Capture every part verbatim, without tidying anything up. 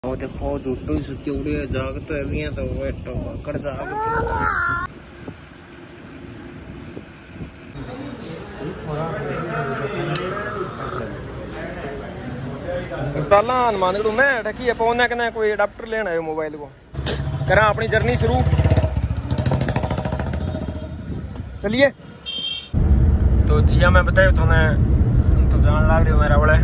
और देखो झूठो ही सुती उड़ी है, जागत है तो वेट कर जागत ताला हनुमान गढ़ में ठकी है पौने कने कोई अडाप्टर लेना है मोबाइल को करा अपनी जर्नी शुरू। चलिए तो जिया मैं बताया थोने तो जान लग रही हो मेरा बड़ा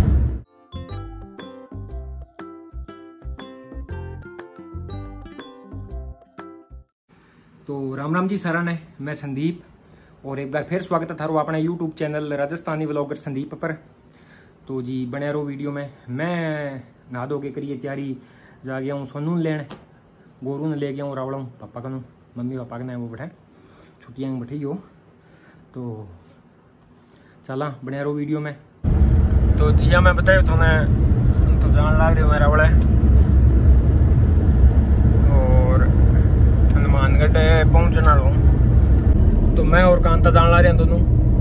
तो राम राम जी सारा ने मैं संदीप और एक बार फिर स्वागत है थारो अपने YouTube channel Rajasthani vlogger Sandeep पर। तो जी बने रहो वीडियो में। मैं नहा धो के करिए तैयारी जा गया हूँ सोनू लेने, गोरू ने ले गया हूँ रावड़ा हूँ पापा का नू मम्मी पापा का ना वो बैठे छुट्टियाँ में बैठी हो तो चला बने रहो वीडियो में। तो जिया मैं बताया थोने तो जान लग रही हो मेरा बड़ा और हनुमानगढ़ पहुंचना लो तो मैं और कांता जान ला रहे हैं दोनों।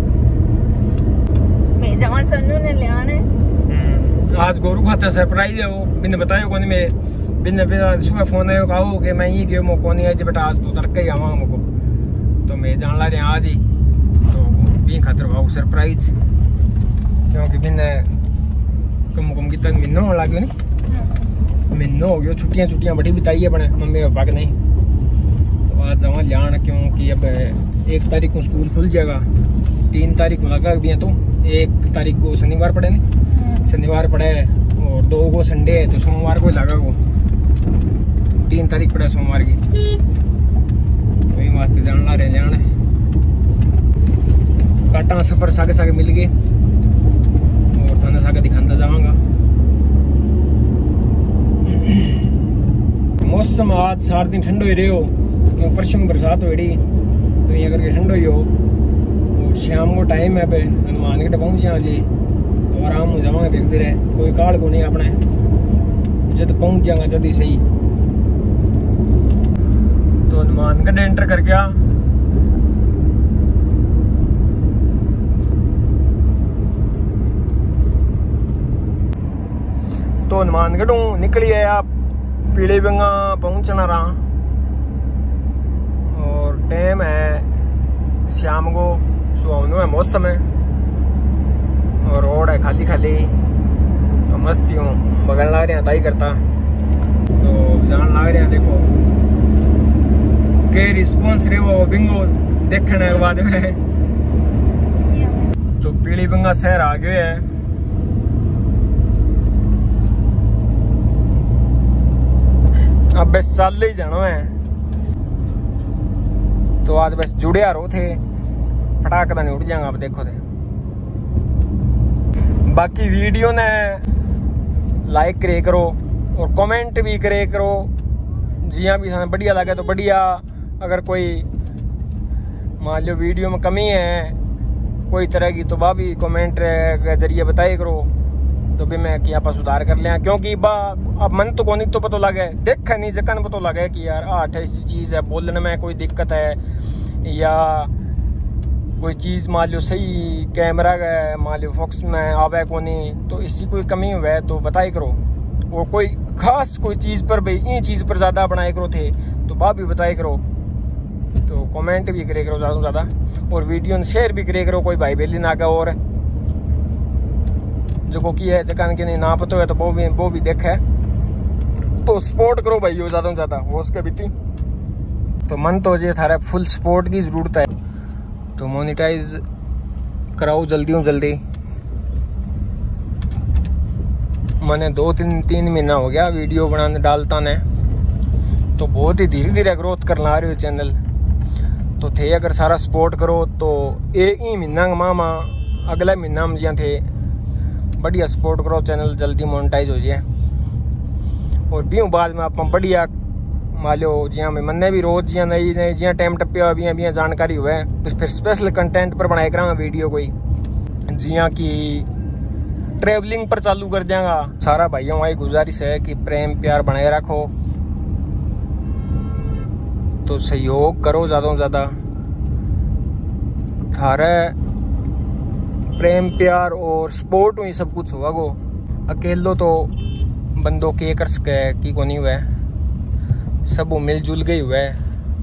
मैं जहाँ सन्नू ने ले आने आज गोरू खाते सरप्राइज है वो बिन्ने बताया कौन मैं बिन्ने सुबह फोन है कहो कि मैं ये गयो मो कौन है बेटा आज तो तड़के ही आवा मुझको तो मैं जान ला रहे हैं आज ही तो भी खातर भाव सरप्राइज क्योंकि बिन्ने कम कम कितना महीना हो लग गयो नहीं महीना हो गया छुट्टियाँ छुट्टियाँ बड़ी बिताई है बने मम्मी पापा के नहीं तो आज जावा लियान क्योंकि अब एक तारीख को स्कूल खुल जाएगा तीन तारीख को लगा भी है तो एक तारीख को शनिवार पड़े नहीं शनिवार पड़े और दो को संडे है तो सोमवार को लगा को तीन तारीख पड़े सोमवार की वही वास्ते जान ला रहे जान काटा सफर सागे सागे मिल गए और थाने सागे दिखाता जाऊंगा। मौसम आज सात दिन ठंडो ही रहे हो क्योंकि परसों बरसात हो रही तो ये करके ठंडो ही हो और शाम को टाइम है पे हनुमानगढ़ पहुंचे आज तो आराम हो जावांगे धीरे धीरे कोई काल को नहीं अपने जब पहुंच जाएगा जब ही सही। तो हनुमानगढ़ एंटर कर गया तो हनुमानगढ़ निकली है आप पीले बंगा पहुंचना रहा और टाइम है शाम को सुहावनो है मौसम है और रोड है खाली खाली तो मस्ती हूँ बगल ला रहे हैं ताई करता तो जान लग रहे हैं देखो के रिस्पॉन्स रहे वो बिंगो देखने के बाद में तो पीली बंगा शहर आ गए है। अब बस चाल ही जाना है तो आज बस जुड़े रो थे फटाक नहीं उड़ जाएगा। अब देखो थे बाकी वीडियो ने लाइक करे करो और कमेंट भी करे करो जिया भी हमें बढ़िया लगे तो बढ़िया। अगर कोई मान लो वीडियो में कमी है कोई तरह की तो वह भी कमेंट के जरिए बताए करो तो भी मैं कि आप सुधार कर लिया क्योंकि बा अब मन तो कोनी तो पता लगे देख नहीं जकन पता लगे कि यार आठ ऐसी चीज है बोलने में कोई दिक्कत है या कोई चीज मान लो सही कैमरा मान लो फोकस में आवे कोनी तो इसी कोई कमी हुआ तो बताई करो और कोई खास कोई चीज पर भाई इन चीज पर ज्यादा बनाए करो थे तो बात भी बताई करो तो कमेंट भी करे करो ज्यादा से ज्यादा और वीडियो शेयर भी करे करो कोई भाई बेली ना का और जो को की है जकान के नहीं ना पता है तो वो भी वो भी देखे तो सपोर्ट करो भाई ज्यादा से ज्यादा हो सके बीती तो मन तो जे थारा फुल सपोर्ट की जरूरत है तो मोनेटाइज कराओ जल्दी हूँ जल्दी। मैंने दो तीन तीन महीना हो गया वीडियो बनाने डालता ने तो बहुत ही धीरे धीरे ग्रोथ करना आ रही हो चैनल तो थे अगर सारा सपोर्ट करो तो एक ही महीना मामा अगला महीना में जिया थे बढ़िया सपोर्ट करो चैनल जल्दी मोनेटाइज हो जाए और भी बाद में आप बढ़िया मान लो जिया में मन्ने भी रोज जिया नई नई जिया टाइम टप्पे भी भी जानकारी हुआ है फिर स्पेशल कंटेंट पर बनाए करा वीडियो कोई जिया की ट्रेवलिंग पर चालू कर देंगा। सारा भाइयों की गुजारिश है कि प्रेम प्यार बनाए रखो तो सहयोग करो ज्यादा से ज्यादा थारे प्रेम प्यार और सपोर्ट हुई सब कुछ होगा गो अकेलो तो बंदों के एकर्स के की को नहीं हुआ है, सब वो मिलजुल गई हुआ है।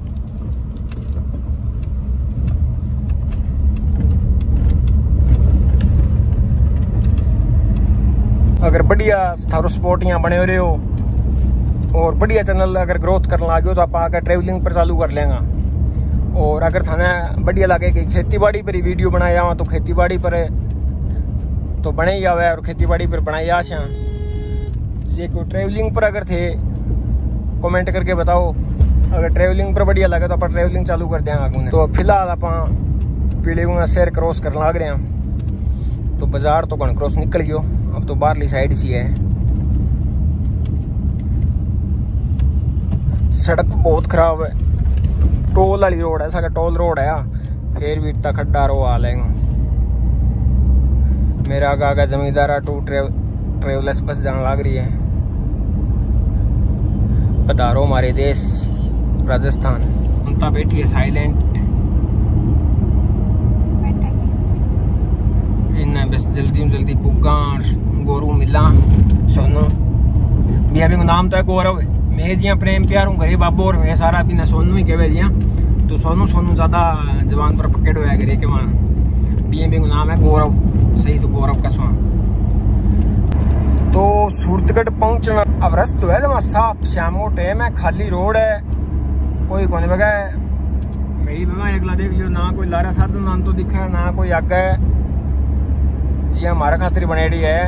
अगर बढ़िया थारो स्पॉट यहाँ बने हो रहे हो और बढ़िया चैनल अगर ग्रोथ करने लगे हो तो आप आकर ट्रेवलिंग पर चालू कर लेंगे। और अगर थाने बढ़िया लगे कि खेती बाड़ी पर ही वीडियो बनाया हुआ तो खेती बाड़ी पर तो बने ही आवे और खेती बाड़ी पर बनाई आशा ये को ट्रेवलिंग पर अगर थे कमेंट करके बताओ। अगर ट्रेवलिंग पर बढ़िया लगे तो आप ट्रेवलिंग चालू कर देंगे आगे। तो फिलहाल आप पीलीगुना शहर क्रॉस कर लग रहे हैं तो बाजार तो कौन क्रॉस निकल गयो, अब तो बाहरली साइड सी है। सड़क बहुत खराब है, टोल वाली रोड है, सारा टोल रोड है फिर भी इतना खड्डा रो आ लेगा। मेरा आगा आगा जमींदारा टू ट्रेव ट्रेवलर्स बस जाने लग रही है। पधारो हमारे देश राजस्थान। ममता बैठी है साइलेंट, इन्हें बस जल्दी जल्दी पुगा गोरू मिला सोनू भी अभी नाम तो है गौरव। मैं जिया प्रेम प्यार हूँ गरीब बाबू और मैं सारा बिना सोनू ही कहे जिया तो सोनू सोनू ज्यादा जवान पर पकड़ हुआ करे के वहाँ बी एम का नाम है गौरव, सही तो गौरव कसवा। तो सूरतगढ़ पहुंचना अब रस्त है जब साफ शाम को टाइम है, खाली रोड है, कोई कौन बगा है मेरी बगा एकला देख लियो ना कोई लारा साधन नाम तो दिखा है ना कोई आगे जी हमारा खातिर बनेड़ी है।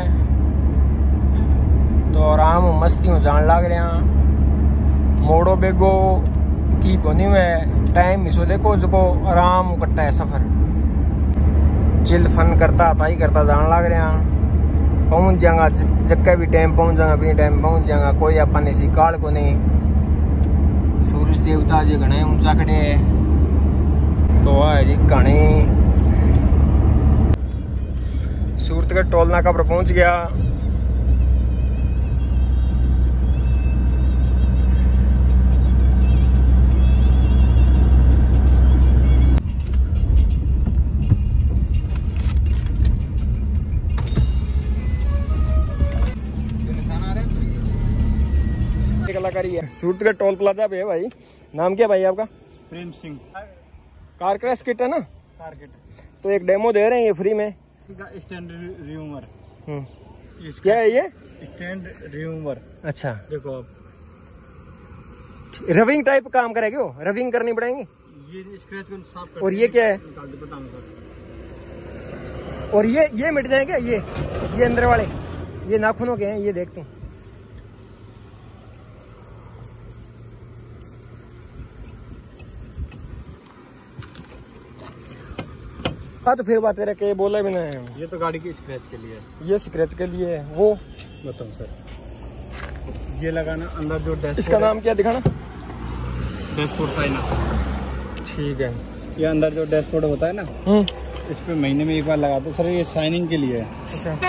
तो आराम मस्ती में जान लग रहे हैं। मोड़ो बेगो की कोनी में टाइम मिसो देखो जो आराम कट्टा है सफर, चिल फन करता था ही करता जान लग रहे हैं। पहुंच जाएगा जक्का भी टाइम पहुंच जाएगा भी टाइम पहुंच जाएगा, कोई अपन सी काल को नहीं। सूरज देवता जी घने ऊंचा खड़े है तो है जी कहानी। सूरतगढ़ टोल नाका पर पहुंच गया। कलाकारी है सूरतगढ़ टोल प्लाजा पे है भाई। नाम क्या भाई आपका? Prem Singh. Car crash kit है ना? Car kit. तो एक डेमो दे रहे हैं ये फ्री में। Stand remover. क्या है ये? Stand remover. अच्छा देखो आप रविंग टाइप काम करेगी वो, रविंग करनी पड़ेगी। ये स्क्रैच को साफ कर। और ये क्या है? बताऊं सर। और ये ये मिट जाएंगे ये ये अंदर वाले ये नाखूनों के हैं, ये देखते हैं। हाँ तो फिर बात करें कि बोला भी नहीं। ये तो गाड़ी की स्क्रैच के लिए, ये स्क्रैच के लिए है। वो बताऊं सर, ये लगाना अंदर जो डैशबोर्ड, इसका नाम क्या दिखाना? डैशबोर्ड साइना। ठीक है। ये अंदर जो डैशबोर्ड होता है ना, इस पे महीने में एक बार लगा दो सर, ये शाइनिंग के लिए है। अच्छा।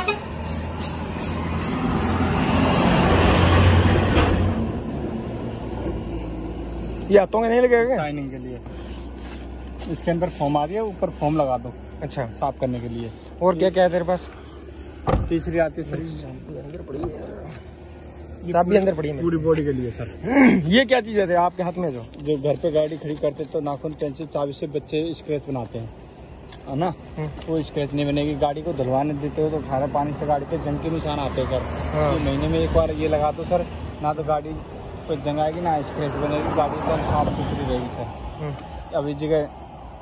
ये हाथों के नहीं लगेगा? शाइनिंग के लिए इसके अंदर फोम आ रही है, ऊपर फोम लगा दो। अच्छा, साफ करने के लिए। और क्या क्या है तेरे पास? तीसरी आती है अंदर पड़ी है, चाबी अंदर पड़ी है पूरी बॉडी के लिए सर। ये क्या चीज है आपके हाथ में? जो जो घर पे गाड़ी खड़ी करते तो नाखून पेंसिल चाबी से बच्चे स्क्रैच बनाते हैं है ना, वो स्क्रैच नहीं बनेगी। गाड़ी को धुलवाने देते हो तो खारे पानी से गाड़ी पे जंग के निशान आते हैं सर। हाँ। तो महीने में एक बार ये लगा दो सर, ना तो गाड़ी पे जंग आएगी ना स्क्रैच बनेगी, गाड़ी एकदम साफ सुथरी रहेगी सर। अभी जगह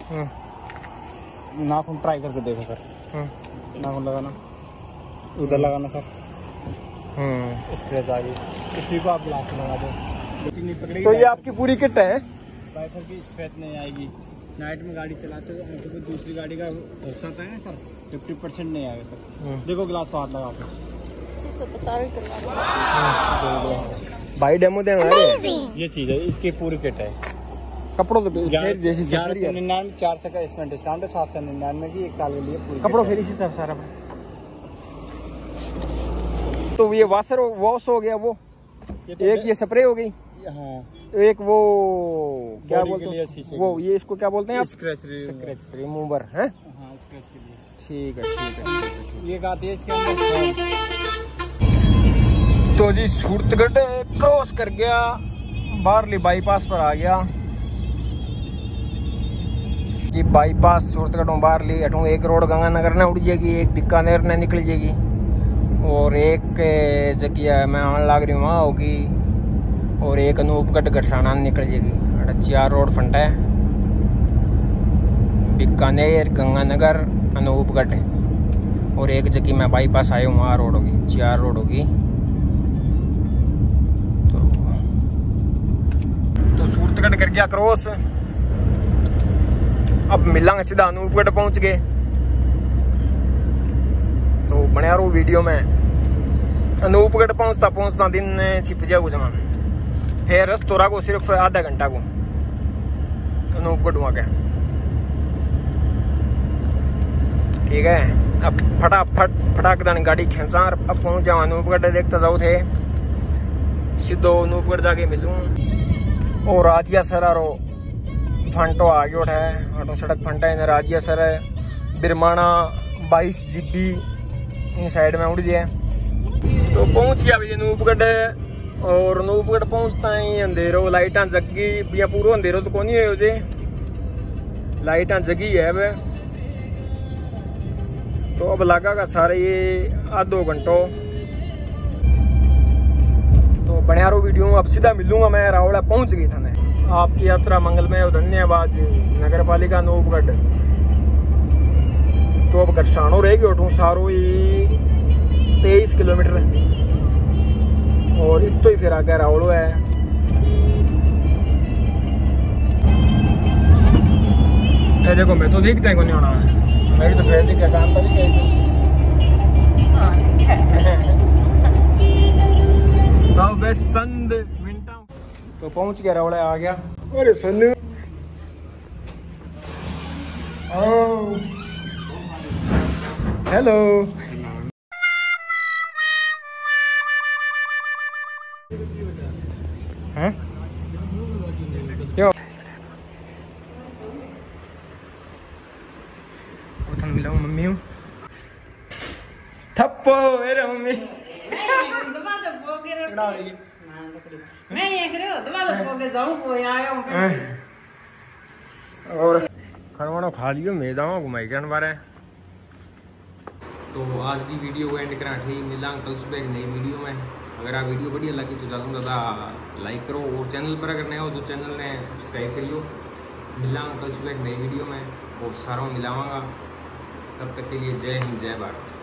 नाखून ट्राई करके देखो सर। नाखून लगाना, उधर लगाना सर, स्क्रैच आ गई। इसी को आप ग्लास लगा दो तो ये आपकी पूरी किट है। वाइपर की स्क्रैच नहीं आएगी। नाइट में गाड़ी चलाते हो तो दूसरी गाड़ी का होता है ना सर, फिफ्टी परसेंट नहीं आएगा सर। देखो ग्लास को हाथ लगा के भाई डेमो दे। ये चीज है, इसकी पूरी किट है। कपड़ों तो ग्यारह सौ निन्यानवे चार सौ का इसमें डिस्काउंट है, सात सौ निन्यानवे की एक साल के लिए पूरी कपड़ों फिर इसी सब सारा। तो ये वाशर वॉश हो गया, वो ये एक ये स्प्रे हो गई। हाँ। एक वो क्या बोलते हैं वो, ये इसको क्या बोलते हैं आप? स्क्रैच स्क्रैच रिमूवर है। हाँ, स्क्रैच के लिए। ठीक है ठीक है। ये आती है इसके अंदर तो जी सूरतगढ़ क्रॉस कर गया, बारली बाईपास पर आ गया। ये बाईपास सूरतगढ़ बारली अठू एक रोड गंगानगर ने उड़ जाएगी, एक बीकानेर ने निकल जाएगी और एक जगह मैं आने लग रही हूँ वहाँ होगी और एक अनूपगढ़ गरसाना निकल जाएगी। चार रोड फंटा है, बीकानेर, गंगानगर, अनूपगढ़ और एक जगह मैं बाईपास आया हूँ वहाँ रोड होगी, चार रोड होगी। तो तो सूरतगढ़ कर गया क्रॉस, अब मिलांगे सीधा अनूपगढ़ पहुंच गए। तो बने रहो वीडियो में। अनूपगढ़ पहुंचता पहुंचता दिन छिप जाओ जमा, फिर रस्तोरा को सिर्फ आधा घंटा को अनूपगढ़ वहां के। ठीक है, अब फटाफट फटाक दान गाड़ी खींचा, अब पहुंच जाओ अनूपगढ़। देखता जाओ थे सीधो अनूपगढ़ जाके मिलूं और राजिया सरारो फंटो आगे उठा है, ऑटो सड़क फंटा है राजिया सर है, बिरमाना बाईस जीबी इन साइड में उड़ जाए। तो पहुंच गया अभी अनूपगढ़ और अनूपगढ़ पहुंचता ही अंधेरो, लाइटा जगी बिया, पूरा अंधेरो तो कौन है जे, लाइटा जगी है अब। तो अब लगा का सारे ये आधो घंटो। तो बनिया रो वीडियो, अब सीधा मिलूंगा मैं रावड़ा पहुंच गई था। आपकी यात्रा मंगलमय और धन्यवाद नगर पालिका अनूपगढ़। तो अब गरसानो रहेगी उठू सारो ही तेईस किलोमीटर और इतो ही फिर आगे रावड़ो है। ये देखो मैं तो दिखता है को नहीं होना है, मेरी तो फिर दिखा काम तो दिखे तो बस चंद मिनटा तो पहुंच गया रावड़ा आ गया। अरे सन्नू हेलो, हैं क्यों उठन मिला हूँ मम्मी हूँ थप्पो मेरे मम्मी मैं ये करो दवा दो के जाऊं कोई आया हूं और खाना खा लियो, मैं जाऊँ घुमाई के बारे। तो आज की वीडियो को एंड करा ठीक, मिला कल सुबह एक नई वीडियो में। अगर आप वीडियो बढ़िया लगी तो ज़्यादा से ज़्यादा लाइक करो और चैनल पर अगर नए हो तो चैनल ने सब्सक्राइब करियो। मिला कल सुबह एक नई वीडियो में और सारों मिलावांगा, तब तक के लिए जय हिंद जय भारत।